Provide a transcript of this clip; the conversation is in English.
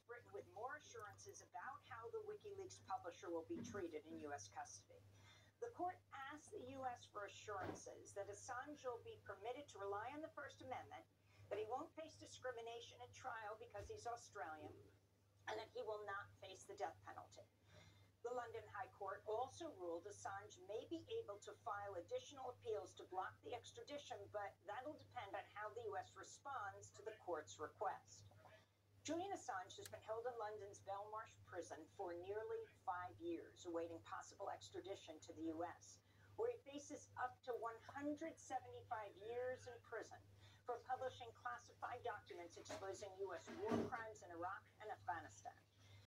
written with more assurances about how the WikiLeaks publisher will be treated in U.S. custody. The court asked the U.S. for assurances that Assange will be permitted to rely on the First Amendment, that he won't face discrimination at trial because he's Australian, and that he will not face the death penalty. The London High Court also ruled Assange may be able to file additional appeals to block the extradition, but that'll depend on how the U.S. responds to the court's request. Julian Assange has been held in London's Belmarsh prison for nearly 5 years, awaiting possible extradition to the U.S., where he faces up to 175 years in prison for publishing classified documents exposing U.S. war crimes in Iraq and Afghanistan.